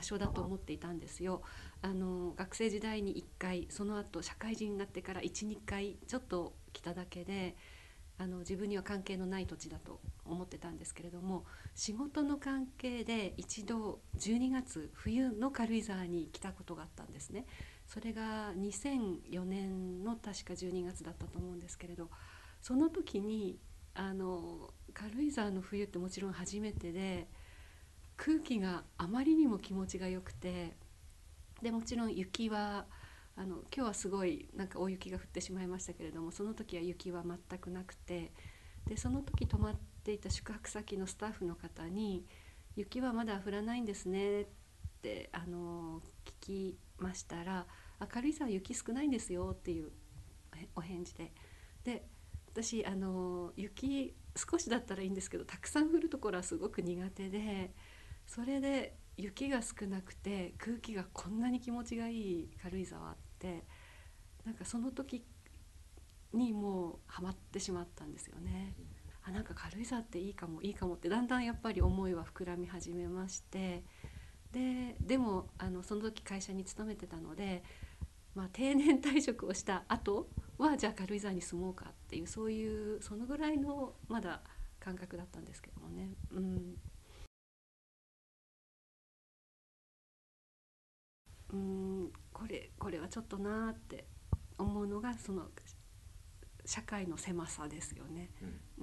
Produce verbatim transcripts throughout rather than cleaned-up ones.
所だと思っていたんですよ。あの学生時代にいっかい、その後社会人になってからいち、にかいちょっと来ただけで、あの自分には関係のない土地だと思ってたんですけれども、仕事の関係で一度じゅうにがつ冬の軽井沢に来たことがあったんですね。それがにせんよねんの確かじゅうにがつだったと思うんですけれど、その時にあの軽井沢の冬ってもちろん初めてで、空気があまりにも気持ちが良くて、でもちろん雪はあの今日はすごいなんか大雪が降ってしまいましたけれども、その時は雪は全くなくて、でその時泊まっていた宿泊先のスタッフの方に「雪はまだ降らないんですね」ってあの聞きましたら「あ、軽井沢雪少ないんですよ」っていうお返事で、で私あの雪少しだったらいいんですけど、たくさん降るところはすごく苦手で、それで雪が少なくて空気がこんなに気持ちがいい軽井沢って、なんかその時にもうハマってしまったんですよね。あ、なんか軽井沢っていいかもいいかもって、だんだんやっぱり思いは膨らみ始めまして、ででもあのその時会社に勤めてたので、まあ、定年退職をした後はじゃあ軽井沢に住もうかっていう、そういうそのぐらいのまだ感覚だったんですけどもね。うん、うんこれこれはちょっとなーって思うのがその社会の狭さですよね。うん、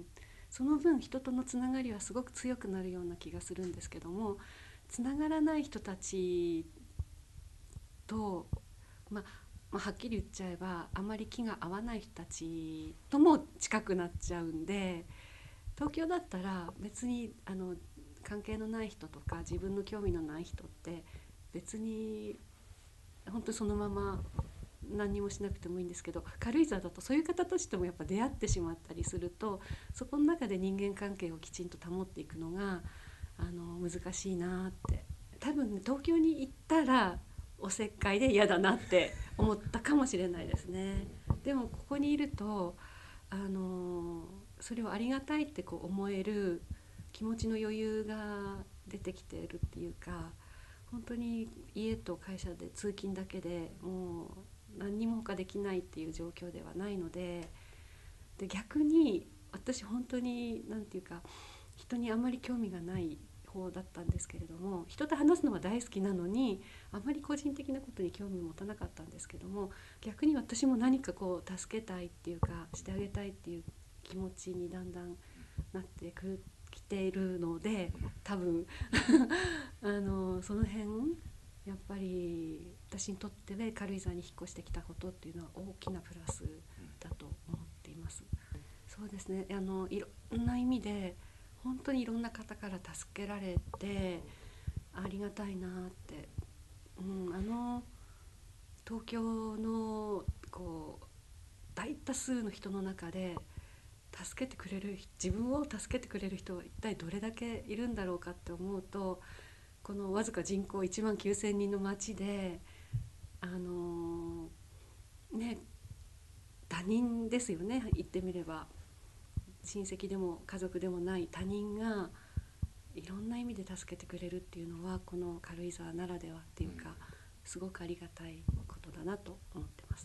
その分人とのつながりはすごく強くなるような気がするんですけども、つながらない人たちと、まあ、まあはっきり言っちゃえばあまり気が合わない人たちとも近くなっちゃうんで、東京だったら別にあの関係のない人とか自分の興味のない人って別に本当そのまま何にもしなくてもいいんですけど、軽井沢だとそういう方たちともやっぱ出会ってしまったりすると、そこの中で人間関係をきちんと保っていくのがあの難しいなって。多分ね、東京に行ったらおせっかいで嫌だなって思ったかもしれないですね。でもここにいるとあのそれをありがたいってこう思える気持ちの余裕が出てきているっていうか、本当に家と会社で通勤だけでもう何にも他できないっていう状況ではないので、で逆に私本当に何て言うか人にあまり興味がない方だったんですけれども、人と話すのは大好きなのにあまり個人的なことに興味を持たなかったんですけども、逆に私も何かこう助けたいっていうかしてあげたいっていう気持ちにだんだんなってくるきているので、多分あのその辺やっぱり私にとってで軽井沢に引っ越してきたことっていうのは大きなプラスだと思っています。そうですね、あのいろんな意味で本当にいろんな方から助けられてありがたいなって、うん、あの東京のこう大多数の人の中で助けてくれる、自分を助けてくれる人は一体どれだけいるんだろうかって思うと、このわずか人口いちまんきゅうせんにんの町であのね、他人ですよね、言ってみれば親戚でも家族でもない他人がいろんな意味で助けてくれるっていうのはこの軽井沢ならではっていうか、すごくありがたいことだなと思ってます。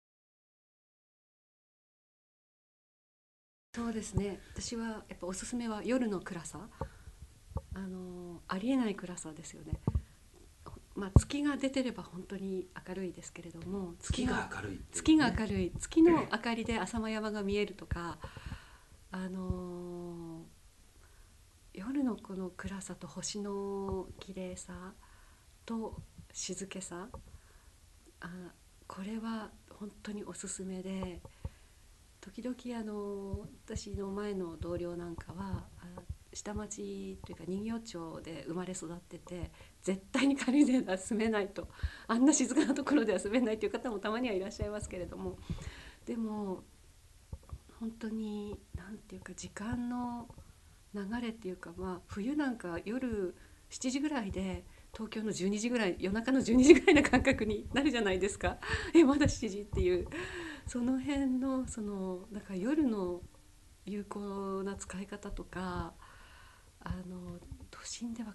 そうですね、私はやっぱおすすめは夜の暗さ、あのありえない暗さですよね。まあ、月が出てれば本当に明るいですけれども、 月が明るいっていう月がね。 明るい、月の明かりで浅間山が見えるとか、あの夜のこの暗さと星の綺麗さと静けさ、あこれは本当におすすめで、時々あの私の前の同僚なんかはあ下町というか人形町で生まれ育ってて絶対に軽井沢では住めないと、あんな静かなところでは住めないという方もたまにはいらっしゃいますけれども、でも本当に何ていうか時間の流れっていうか、まあ、冬なんか夜しちじぐらいで東京のじゅうにじぐらい、夜中のじゅうにじぐらいな感覚になるじゃないですか。えまだしちじっていう、その辺のそのなんか夜の有効な使い方とか、あの都心では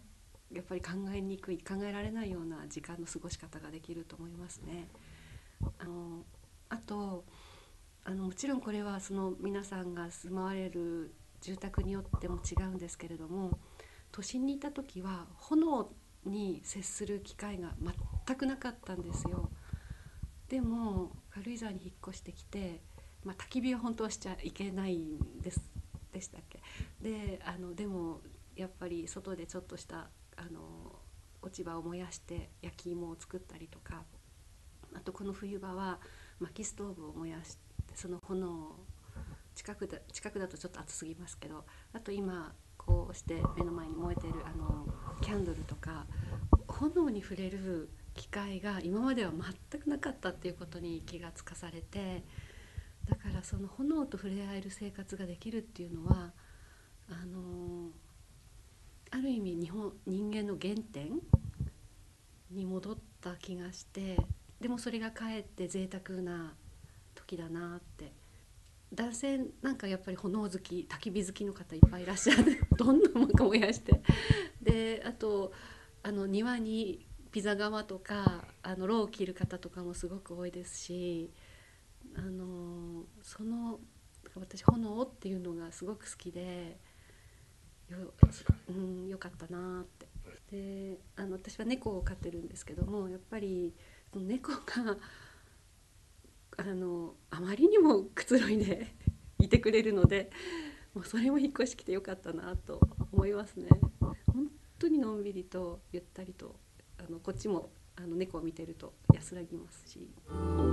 やっぱり考えにくい、考えられないような時間の過ごし方ができると思いますね。あのあとあのもちろんこれはその皆さんが住まわれる住宅によっても違うんですけれども、都心にいた時は炎に接する機会が全くなかったんですよ。でも軽井沢に引っ越してきて、まあ、焚き火は本当はしちゃいけないんですでしたっけ。であのでもやっぱり外でちょっとしたあの落ち葉を燃やして焼き芋を作ったりとか、あとこの冬場は薪ストーブを燃やしてその炎を近くだ近くだとちょっと暑すぎますけど、あと今こうして目の前に燃えてるあのキャンドルとか、炎に触れる機会が今までは全くなかったっていうことに気がつかされて、だからその炎と触れ合える生活ができるっていうのはあのある意味日本人間の原点に戻った気がして、でもそれがかえって贅沢な時だなって。男性なんかやっぱり炎好き、焚き火好きの方いっぱいいらっしゃるどんどん燃やして、であとあの庭にピザ窯とかあのろうを切る方とかもすごく多いですし、あのその私炎っていうのがすごく好きで よ,、うん、よかったなって。であの私は猫を飼ってるんですけども、やっぱりその猫があのあまりにもくつろいでいてくれるので、もうそれも引っ越してきてよかったなと思いますね。本当にのんびりとゆったりと、あのこっちもあの猫を見てると安らぎますし。